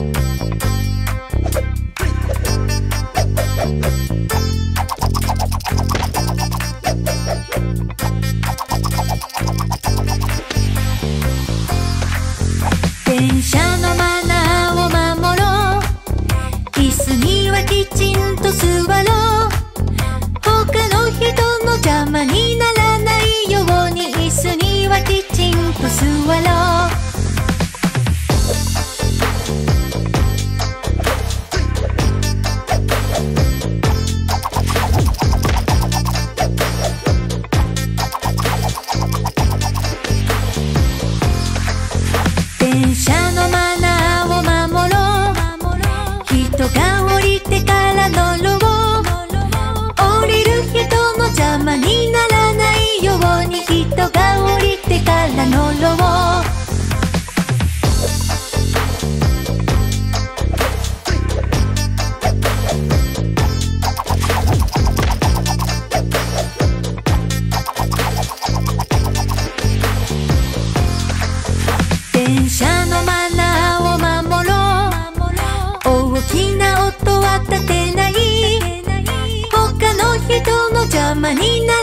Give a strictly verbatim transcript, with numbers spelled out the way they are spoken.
電車のマナーを守ろう。椅子にはきちんと座ろう。他の人の邪魔にならないように椅子にはきちんと座ろう。電車のマナーを守ろう。人が降りてから乗ろう。降りる人の邪魔にならないように人が降りてから乗ろう。電車のマナーを守ろう。大きな音は立てない。他の人の邪魔にならない